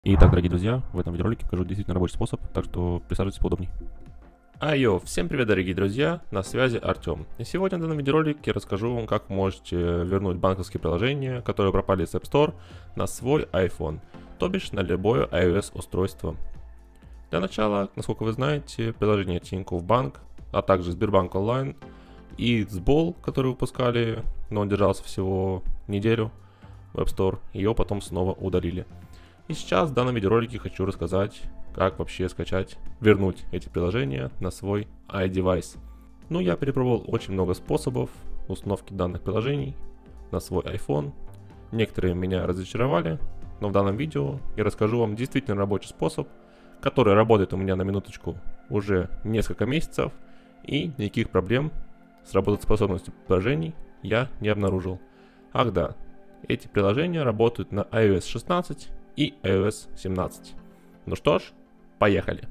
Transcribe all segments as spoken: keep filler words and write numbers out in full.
Итак, дорогие друзья, в этом видеоролике покажу действительно рабочий способ, так что присаживайтесь поудобнее. Айо, всем привет, дорогие друзья, на связи Артем. И сегодня в данном видеоролике я расскажу вам, как можете вернуть банковские приложения, которые пропали с App Store, на свой iPhone, то бишь на любое iOS устройство. Для начала, насколько вы знаете, приложение Тинькофф Банк, а также Сбербанк Онлайн и Сбол, который выпускали, но он держался всего неделю в App Store, ее потом снова удалили. И сейчас в данном видеоролике хочу рассказать, как вообще скачать, вернуть эти приложения на свой iDevice. Ну, я перепробовал очень много способов установки данных приложений на свой iPhone. Некоторые меня разочаровали, но в данном видео я расскажу вам действительно рабочий способ, который работает у меня на минуточку уже несколько месяцев, и никаких проблем с работоспособностью приложений я не обнаружил. Ах да, эти приложения работают на iOS шестнадцать и iOS семнадцать. Ну что ж, поехали.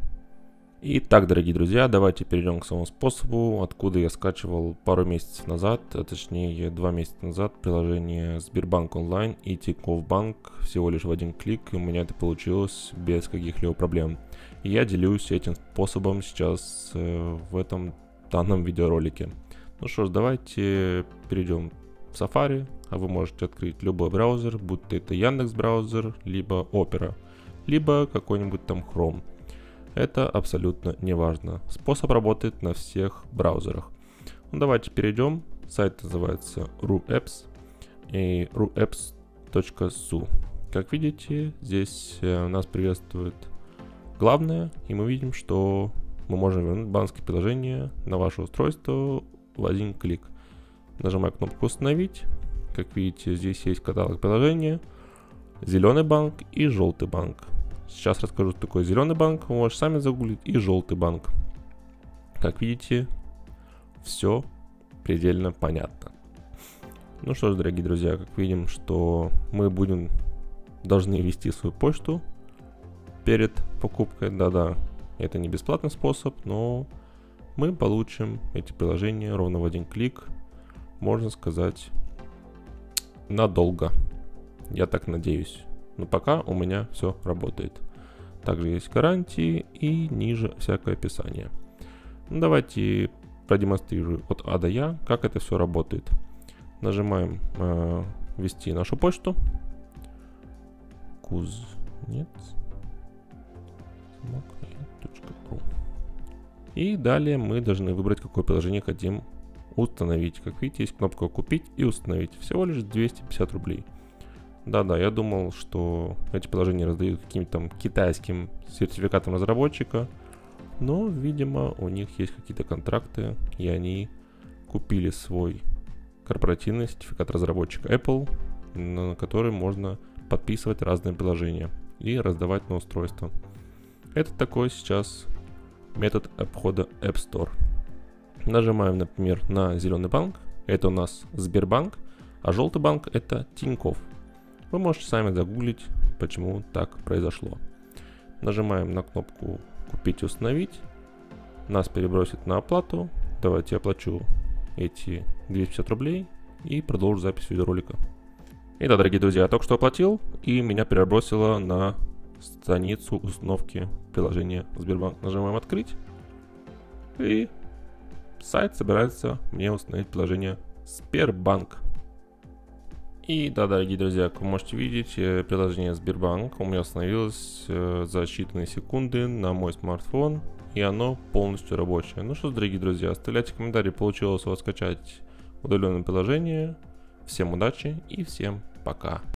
Итак, дорогие друзья, давайте перейдем к самому способу, откуда я скачивал пару месяцев назад, а точнее два месяца назад, приложение Сбербанк Онлайн и Тинькофф Банк всего лишь в один клик, и у меня это получилось без каких-либо проблем. И я делюсь этим способом сейчас э, в этом данном видеоролике. Ну что ж, давайте перейдем в Safari, а вы можете открыть любой браузер, будь то это Яндекс браузер, либо Opera, либо какой-нибудь там Chrome. Это абсолютно не важно. Способ работает на всех браузерах. Ну, давайте перейдем. Сайт называется ruapps и ruapps точка су. Как видите, здесь нас приветствует главное, и мы видим, что мы можем вернуть банковские приложения на ваше устройство в один клик. Нажимаю кнопку «Установить». Как видите, здесь есть каталог приложения, зеленый банк и желтый банк. Сейчас расскажу, что такое зеленый банк, вы можете сами загуглить, и желтый банк. Как видите, все предельно понятно. Ну что ж, дорогие друзья, как видим, что мы будем должны ввести свою почту перед покупкой. Да-да, это не бесплатный способ, но мы получим эти приложения ровно в один клик, можно сказать, надолго. Я так надеюсь. Но пока у меня все работает. Также есть гарантии и ниже всякое описание. Ну, давайте продемонстрирую от А до Я, как это все работает. Нажимаем э, ввести нашу почту. Кузнец. И далее мы должны выбрать, какое приложение хотим установить. Как видите, есть кнопка «Купить» и «Установить». Всего лишь двести пятьдесят рублей. Да-да, я думал, что эти приложения раздают каким-то там китайским сертификатом разработчика, но, видимо, у них есть какие-то контракты, и они купили свой корпоративный сертификат разработчика Apple, на который можно подписывать разные приложения и раздавать на устройство. Это такой сейчас метод обхода App Store. Нажимаем, например, на зеленый банк, это у нас Сбербанк, а желтый банк это Тинькофф. Вы можете сами загуглить, почему так произошло. Нажимаем на кнопку «Купить и установить». Нас перебросит на оплату. Давайте я оплачу эти двести пятьдесят рублей и продолжу запись видеоролика. Итак, дорогие друзья, я только что оплатил, и меня перебросило на страницу установки приложения Сбербанк. Нажимаем «Открыть». И сайт собирается мне установить приложение Сбербанк. И да, дорогие друзья, как вы можете видеть, приложение Сбербанк у меня установилось за считанные секунды на мой смартфон, и оно полностью рабочее. Ну что ж, дорогие друзья, оставляйте комментарии, получилось у вас скачать удаленное приложение. Всем удачи и всем пока.